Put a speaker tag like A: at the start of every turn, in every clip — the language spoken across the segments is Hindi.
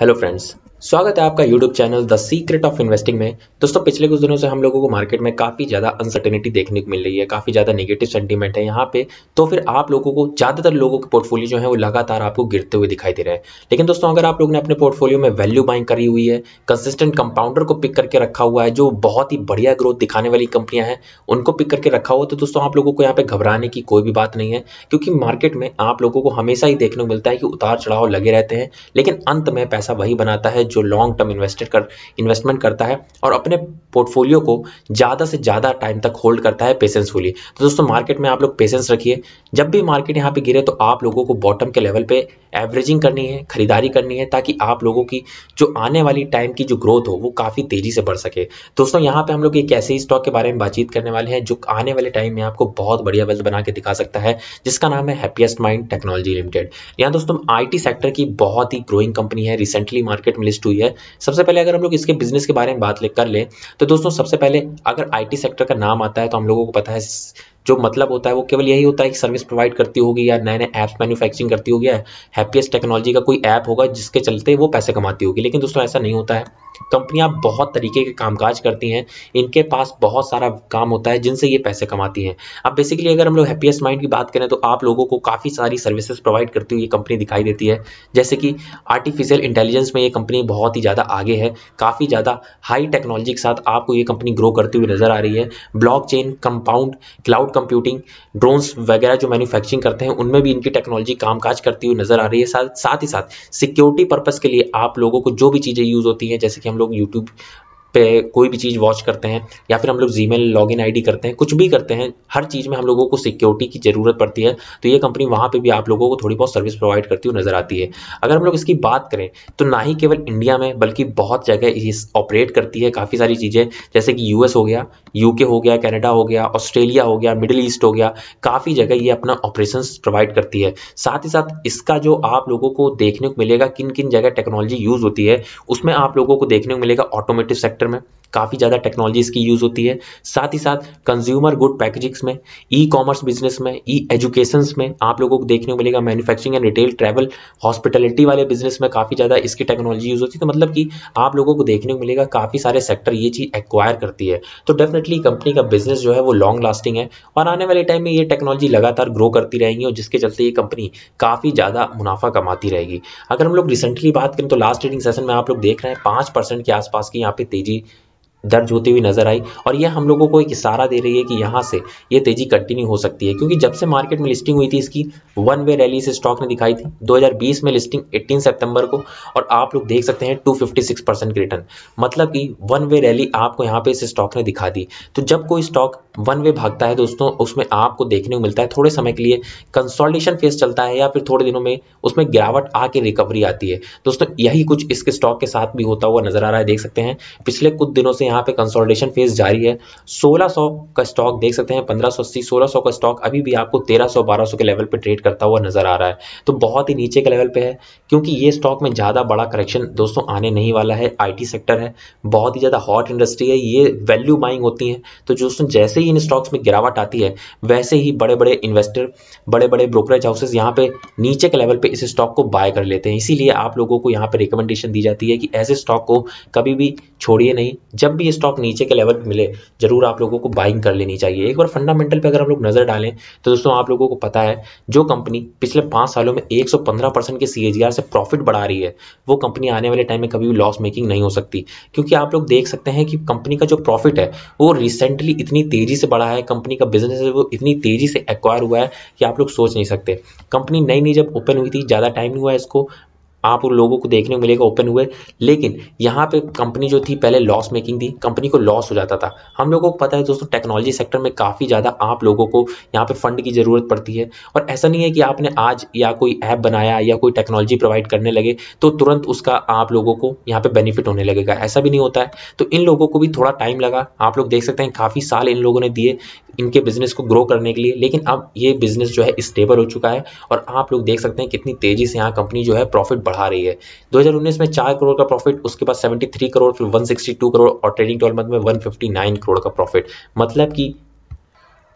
A: हेलो फ्रेंड्स, स्वागत है आपका YouTube channel the secret of investing में। दोस्तों, पिछले कुछ दिनों से हम लोगों को मार्केट में काफ़ी ज़्यादा अनसर्टेनिटी देखने को मिल रही है, काफ़ी ज़्यादा नेगेटिव सेंटीमेंट है यहाँ पे। तो फिर आप लोगों को ज़्यादातर लोगों के पोर्टफोलियो जो है वो लगातार आपको गिरते हुए दिखाई दे रहे हैं। लेकिन दोस्तों, अगर आप लोगों ने अपने पोर्टफोलियो में वैल्यू बाइंग करी हुई है, कंसिस्टेंट कंपाउंडर को पिक करके रखा हुआ है जो बहुत ही बढ़िया ग्रोथ दिखाने वाली कंपनियां हैं, उनको पिक करके रखा हुआ, तो दोस्तों आप लोगों को यहाँ पे घबराने की कोई भी बात नहीं है। क्योंकि मार्केट में आप लोगों को हमेशा ही देखने को मिलता है कि उतार चढ़ाव लगे रहते हैं, लेकिन अंत में पैसा वही बनाता है जो लॉन्ग टर्म इन्वेस्टमेंट करता है और अपने पोर्टफोलियो को ज़्यादा से ज़्यादा टाइम तक होल्ड करता है पेशेंसफुली। तो दोस्तों, मार्केट में आप लोग पेशेंस रखिए। जब भी मार्केट यहाँ पे गिरे तो आप लोगों को बॉटम के लेवल पे एवरेजिंग करनी है, खरीदारी करनी है, ताकि आप लोगों की जो आने वाली टाइम की जो ग्रोथ हो वो काफ़ी तेज़ी से बढ़ सके। दोस्तों, यहाँ पे हम लोग एक ऐसे स्टॉक के बारे में बातचीत करने वाले हैं जो आने वाले टाइम में आपको बहुत बढ़िया वेल्थ बना के दिखा सकता है, जिसका नाम है हैप्पीएस्ट माइंड टेक्नोलॉजी लिमिटेड। यहाँ दोस्तों आईटी सेक्टर की बहुत ही ग्रोइंग कंपनी है, रिसेंटली मार्केट में लिस्ट हुई है। सबसे पहले अगर हम लोग इसके बिजनेस के बारे में बात कर ले तो दोस्तों, सबसे पहले अगर आईटी सेक्टर का नाम आता है तो हम लोगों को पता है जो मतलब होता है वो केवल यही होता है कि सर्विस प्रोवाइड करती होगी या नए नए ऐप्स मैन्युफैक्चरिंग करती होगी, या हैप्पीएस्ट टेक्नोलॉजी का कोई ऐप होगा जिसके चलते वो पैसे कमाती होगी। लेकिन दोस्तों, ऐसा नहीं होता है। कंपनियां बहुत तरीके के कामकाज करती हैं, इनके पास बहुत सारा काम होता है जिनसे ये पैसे कमाती हैं। अब बेसिकली अगर हम लोग हैप्पीएस्ट माइंड की बात करें तो आप लोगों को काफ़ी सारी सर्विसेज प्रोवाइड करती हुई ये कंपनी दिखाई देती है। जैसे कि आर्टिफिशियल इंटेलिजेंस में ये कंपनी बहुत ही ज़्यादा आगे है, काफ़ी ज़्यादा हाई टेक्नोलॉजी के साथ आपको ये कंपनी ग्रो करती हुई नजर आ रही है। Blockchain, compound, cloud computing, drones वगैरह जो मैन्युफैक्चरिंग करते हैं उनमें भी इनकी टेक्नोलॉजी कामकाज करती हुई नजर आ रही है। साथ ही साथ सिक्योरिटी पर्पस के लिए आप लोगों को जो भी चीज़ें यूज़ होती हैं, जैसे कि हम लोग यूट्यूब पे कोई भी चीज़ वॉच करते हैं या फिर हम लोग जीमेल लॉगिन आईडी करते हैं, कुछ भी करते हैं, हर चीज़ में हम लोगों को सिक्योरिटी की ज़रूरत पड़ती है। तो ये कंपनी वहाँ पे भी आप लोगों को थोड़ी बहुत सर्विस प्रोवाइड करती हुई नजर आती है। अगर हम लोग इसकी बात करें तो ना ही केवल इंडिया में बल्कि बहुत जगह इस ऑपरेट करती है काफ़ी सारी चीज़ें, जैसे कि यूएस हो गया, यूके हो गया, कनाडा हो गया, ऑस्ट्रेलिया हो गया, मिडिल ईस्ट हो गया, काफ़ी जगह ये अपना ऑपरेशंस प्रोवाइड करती है। साथ ही साथ इसका जो आप लोगों को देखने को मिलेगा किन किन जगह टेक्नोलॉजी यूज़ होती है, उसमें आप लोगों को देखने को मिलेगा ऑटोमोटिव सेक्टर में काफ़ी ज़्यादा टेक्नोलॉजी इसकी यूज़ होती है। साथ ही साथ कंज्यूमर गुड पैकेजिंग्स में, ई कॉमर्स बिजनेस में, ई एजुकेशंस में आप लोगों को देखने को मिलेगा, manufacturing and retail, travel, hospitality वाले बिजनेस में काफ़ी ज़्यादा इसकी टेक्नोलॉजी यूज़ होती है। तो मतलब कि आप लोगों को देखने को मिलेगा काफ़ी सारे सेक्टर ये चीज़ एक्वायर करती है। तो डेफिनेटली कंपनी का बिजनेस जो है वो लॉन्ग लास्टिंग है और आने वाले टाइम में ये टेक्नोलॉजी लगातार ग्रो करती रहेगी और जिसके चलते ये कंपनी काफ़ी ज़्यादा मुनाफा कमाती रहेगी। अगर हम लोग रिसेंटली बात करें तो लास्ट ट्रेडिंग सेशन में आप लोग देख रहे हैं 5% के आसपास की यहाँ पे तेजी दर्ज होती हुई नजर आई और यह हम लोगों को एक इशारा दे रही है कि यहाँ से ये तेजी कंटिन्यू हो सकती है। क्योंकि जब से मार्केट में लिस्टिंग हुई थी इसकी वन वे रैली से स्टॉक ने दिखाई थी 2020 में लिस्टिंग 18 सितंबर को, और आप लोग देख सकते हैं 256% की रिटर्न, मतलब कि वन वे रैली आपको यहाँ पे इस स्टॉक ने दिखा दी। तो जब कोई स्टॉक वन वे भागता है दोस्तों, उसमें आपको देखने को मिलता है थोड़े समय के लिए कंसोलिडेशन फेज चलता है या फिर थोड़े दिनों में उसमें गिरावट आके रिकवरी आती है। दोस्तों, यही कुछ इसके स्टॉक के साथ भी होता हुआ नजर आ रहा है। देख सकते हैं पिछले कुछ दिनों से यहाँ पे कंसोलिडेशन फेज जारी है। 1600 का स्टॉक देख सकते हैं, 1580 1600 का स्टॉक अभी भी आपको 1300 1200 के लेवल पे ट्रेड करता हुआ नजर आ रहा है। तो बहुत ही नीचे के लेवल पे है, क्योंकि ये स्टॉक में ज्यादा बड़ा करेक्शन दोस्तों आने नहीं वाला है। आईटी सेक्टर है, बहुत ही ज्यादा हॉट इंडस्ट्री है, ये वैल्यू बाइंग होती है। तो दोस्तों, जैसे ही इन स्टॉक्स में गिरावट आती है वैसे ही बड़े बड़े इन्वेस्टर, बड़े बड़े ब्रोकरेज हाउसेस यहाँ पे नीचे के लेवल पे इस स्टॉक को बाय कर लेते हैं। इसीलिए आप लोगों को यहाँ पे रिकमेंडेशन दी जाती है कि ऐसे स्टॉक को कभी भी छोड़िए नहीं। जब भी ये स्टॉक नीचे के लेवल पे मिले जरूर आप लोगों को बाइंग कर लेनी चाहिए। एक बार फंडामेंटल पे अगर हम लोग नजर डालें तो दोस्तों आप लोगों को पता है जो कंपनी पिछले 5 सालों में 115% के सीएजीआर से प्रॉफिट बढ़ा रही है वो कंपनी आने वाले टाइम में कभी भी लॉस मेकिंग नहीं हो सकती। क्योंकि आप लोग देख सकते हैं कि कंपनी का जो प्रॉफिट है वो रिसेंटली इतनी तेजी से बढ़ा है, कंपनी का बिजनेस है वो इतनी तेजी से एक्वायर हुआ है कि आप लोग सोच नहीं सकते। कंपनी नई नई जब ओपन हुई थी, ज्यादा टाइम नहीं हुआ इसको, आप उन लोगों को देखने को मिलेगा ओपन हुए, लेकिन यहाँ पे कंपनी जो थी पहले लॉस मेकिंग थी, कंपनी को लॉस हो जाता था। हम लोगों को पता है दोस्तों टेक्नोलॉजी सेक्टर में काफ़ी ज़्यादा आप लोगों को यहाँ पे फंड की ज़रूरत पड़ती है। और ऐसा नहीं है कि आपने आज या कोई ऐप बनाया या कोई टेक्नोलॉजी प्रोवाइड करने लगे तो तुरंत उसका आप लोगों को यहाँ पे बेनिफिट होने लगेगा, ऐसा भी नहीं होता है। तो इन लोगों को भी थोड़ा टाइम लगा, आप लोग देख सकते हैं काफ़ी साल इन लोगों ने दिए इनके बिजनेस को ग्रो करने के लिए, लेकिन अब ये बिजनेस जो है स्टेबल हो चुका है और आप लोग देख सकते हैं कितनी तेजी से यहाँ कंपनी जो है प्रॉफिट बढ़ा रही है। 2019 में 4 करोड़ का प्रॉफिट, उसके बाद 73 करोड़, फिर 162 करोड़ और ट्रेडिंग 12 मंथ में 159 करोड़ का प्रॉफिट। मतलब कि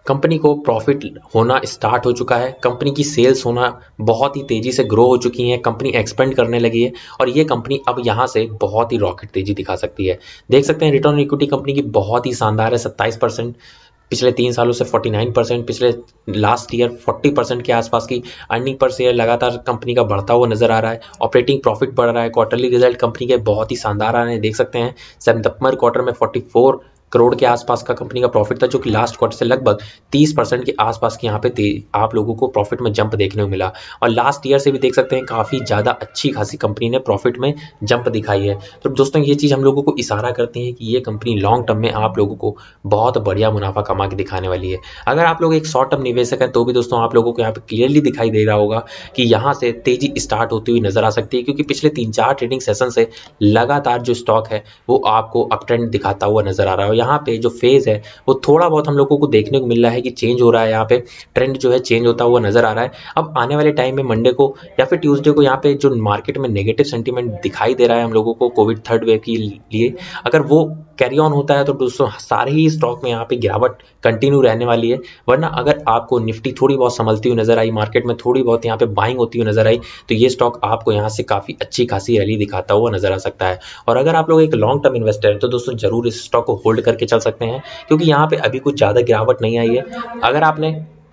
A: कंपनी को प्रॉफिट होना स्टार्ट हो चुका है, कंपनी की सेल्स होना बहुत ही तेजी से ग्रो हो चुकी है, कंपनी एक्सपेंड करने लगी है और ये कंपनी अब यहाँ से बहुत ही रॉकेट तेजी दिखा सकती है। देख सकते हैं रिटर्न ऑन इक्विटी कंपनी की बहुत ही शानदार है, 27%, पिछले 3 सालों से 49%, पिछले लास्ट ईयर 40% के आसपास की अर्निंग पर शेयर लगातार कंपनी का बढ़ता हुआ नजर आ रहा है। ऑपरेटिंग प्रॉफिट बढ़ रहा है, क्वार्टरली रिजल्ट कंपनी के बहुत ही शानदार आ रहे हैं। देख सकते हैं सितंबर क्वार्टर में 44 करोड़ के आसपास का कंपनी का प्रॉफिट था, जो कि लास्ट क्वार्टर से लगभग 30% के आसपास की यहाँ पे आप लोगों को प्रॉफिट में जंप देखने को मिला। और लास्ट ईयर से भी देख सकते हैं काफी ज्यादा अच्छी खासी कंपनी ने प्रॉफिट में जंप दिखाई है। तो दोस्तों ये चीज हम लोगों को इशारा करती है कि ये कंपनी लॉन्ग टर्म में आप लोगों को बहुत बढ़िया मुनाफा कमा के दिखाने वाली है। अगर आप लोग एक शॉर्ट टर्म निवेशक हैं तो भी दोस्तों आप लोगों को यहाँ पे क्लियरली दिखाई दे रहा होगा कि यहाँ से तेजी स्टार्ट होती हुई नजर आ सकती है, क्योंकि पिछले 3-4 ट्रेडिंग सेशन से लगातार जो स्टॉक है वो आपको अप ट्रेंड दिखाता हुआ नजर आ रहा है। यहाँ पे जो फेज है वो थोड़ा बहुत हम लोगों को देखने को मिल रहा है कि चेंज हो रहा है, यहाँ पे ट्रेंड जो है चेंज होता हुआ नजर आ रहा है। अब आने वाले टाइम में मंडे को या फिर ट्यूसडे को यहाँ पे जो मार्केट में नेगेटिव सेंटीमेंट दिखाई दे रहा है हम लोगों को कोविड थर्ड वेव के लिए, अगर वो कैरी ऑन होता है तो दोस्तों सारे ही स्टॉक में यहाँ पे गिरावट कंटिन्यू रहने वाली है। वरना अगर आपको निफ्टी थोड़ी बहुत संभलती हुई नजर आई, मार्केट में थोड़ी बहुत यहाँ पे बाइंग होती हुई नजर आई, तो ये स्टॉक आपको यहाँ से काफी अच्छी खासी रैली दिखाता हुआ नजर आ सकता है। और अगर आप लोग एक लॉन्ग टर्म इन्वेस्टर हैं तो दोस्तों जरूर इस स्टॉक को होल्ड करके चल सकते हैं, क्योंकि यहाँ पे अभी कुछ ज्यादा गिरावट नहीं आई है। अगर आपने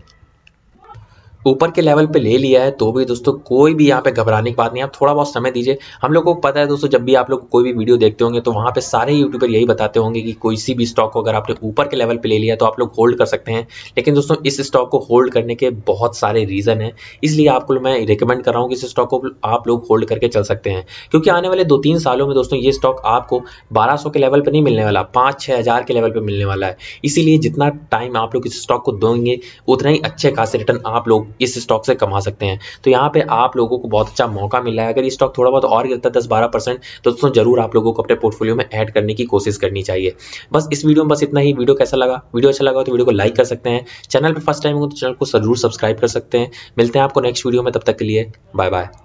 A: ऊपर के लेवल पे ले लिया है तो भी दोस्तों कोई भी यहाँ पे घबराने की बात नहीं, आप थोड़ा बहुत समय दीजिए। हम लोग को पता है दोस्तों, जब भी आप लोग कोई भी वीडियो देखते होंगे तो वहाँ पे सारे यूट्यूबर यही बताते होंगे कि कोई सी भी स्टॉक को अगर आपने ऊपर के लेवल पे ले लिया तो आप लोग होल्ड कर सकते हैं। लेकिन दोस्तों इस स्टॉक को होल्ड करने के बहुत सारे रीजन है, इसलिए आपको मैं रिकमेंड कर रहा हूँ कि इस स्टॉक को आप लोग होल्ड करके चल सकते हैं। क्योंकि आने वाले 2-3 सालों में दोस्तों ये स्टॉक आपको 1200 के लेवल पर नहीं मिलने वाला, 5-6 हज़ार के लेवल पर मिलने वाला है। इसीलिए जितना टाइम आप लोग इस स्टॉक को देंगे उतना ही अच्छे खासे रिटर्न आप लोग इस स्टॉक से कमा सकते हैं। तो यहाँ पे आप लोगों को बहुत अच्छा मौका मिला है। अगर ये स्टॉक थोड़ा बहुत और गिरता है 10-12% तो दोस्तों जरूर आप लोगों को अपने पोर्टफोलियो में ऐड करने की कोशिश करनी चाहिए। बस इस वीडियो में बस इतना ही। वीडियो कैसा लगा? वीडियो अच्छा लगा तो वीडियो को लाइक कर सकते हैं। चैनल पर फर्स्ट टाइम हो तो चैनल को जरूर सब्सक्राइब कर सकते हैं। मिलते हैं आपको नेक्स्ट वीडियो में, तब तक के लिए बाय बाय।